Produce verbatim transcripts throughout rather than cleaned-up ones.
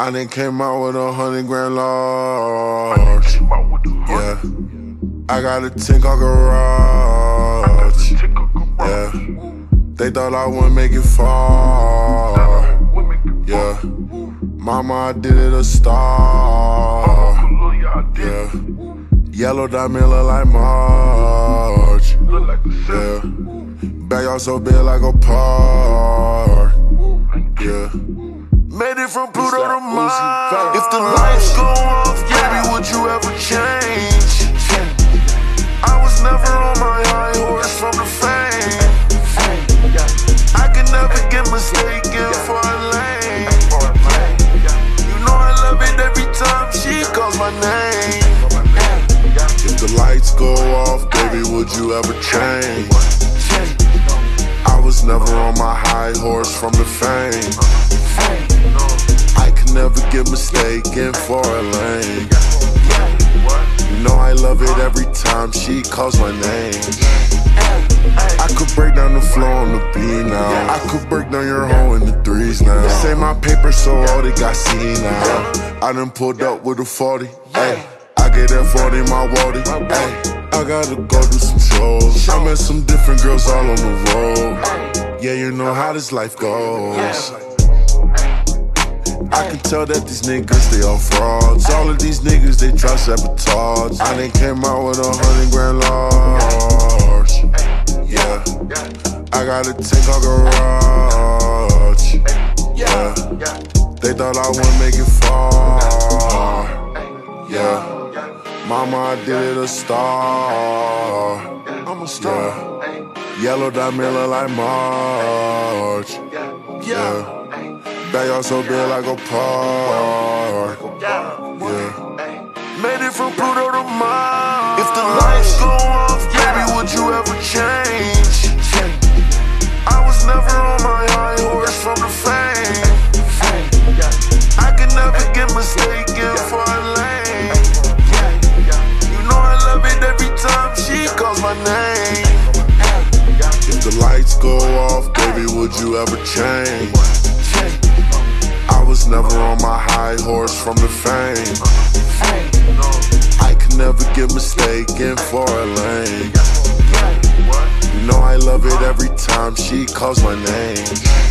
I done came out with a hundred grand large. Yeah, I got a ten car garage. Yeah, they thought I wouldn't make it far. Yeah, mama, I did it a star. Yeah, yellow diamond look like March. Yeah, bag out so big like a park. Yeah. Made it from Pluto to Mars. If the lights go off, baby, would you ever change? I was never on my high horse from the fame. I could never get mistaken for a lane. You know I love it every time she calls my name. If the lights go off, baby, would you ever change? I was never on my high horse from the fame. I can never get mistaken for a lane. You know I love it every time she calls my name. I could break down the flow on the beat now. I could break down your hoe in the threes now. Say my paper so old it got seen now. I done pulled up with a forty. Ay, I get that forty my Wody. Ay, I gotta go do some shows. I met some different girls all on the road. Yeah, you know how this life goes. I can tell that these niggas, they all frauds. All of these niggas, they try sabotage. I done came out with a hundred grand large. Yeah, I got a ten car garage. Yeah, they thought I wouldn't make it far. Yeah, mama, I did it a star. I'm a star. Yellow diamond look like March. Yeah. Bag out so big like a park. Yeah. Made it from Pluto to Mars. If the lights go off, baby, would you ever change? I was never on my high horse from the fame. I could never get mistaken for a lane. You know I love it every time she calls my name. If the lights go off, baby, would you ever change? I was never on my high horse from the fame. I can never get mistaken for a lane. You know I love it every time she calls my name.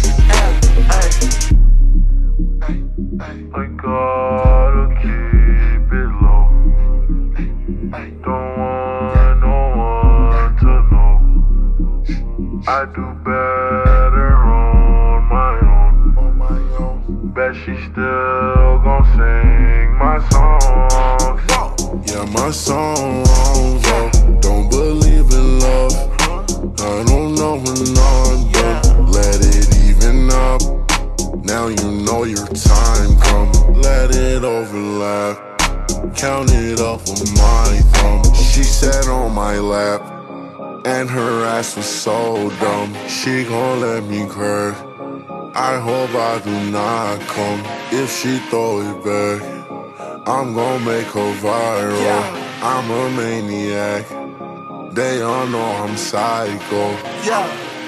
I gotta keep it low. Don't want no one to know. I do better on my own. Bet she still gon' sing my songs. Yeah, my songs, oh, don't believe in love. I don't know when I'm done. Let it even up. Now you know your time come. Let it overlap. Count it off with my thumb. She sat on my lap, and her ass was so dumb. She gon' let me crack. I hope I do not come. If she throw it back, I'm gon' make her viral. I'm a maniac. They all know I'm psycho. Yeah,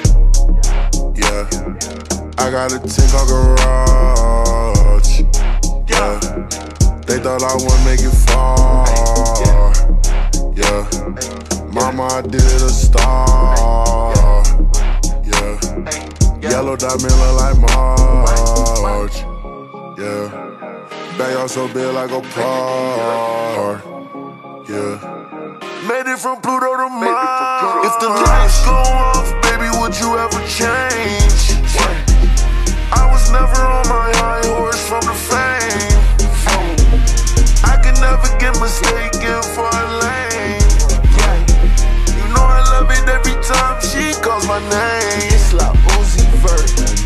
I got a ten car garage. Yeah, they thought I wouldn't make it far. Yeah, mama, I did it a star. Yeah, yellow diamond look like March. Yeah, bag out so big like a park. Yeah, made it from Pluto to Mars. If the lights go off, baby, would you ever change? I was never on my high horse from the fame. I could never get mistaken for a lane. You know I love it every time she calls my name. It's like Vert.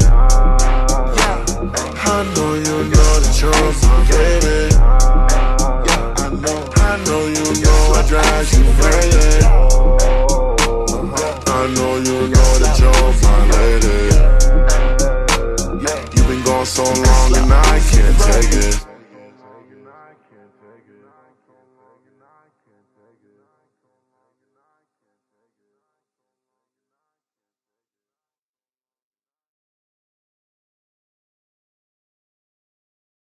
I know you know that you're my baby. I know, I know you know I drive you crazy. I know you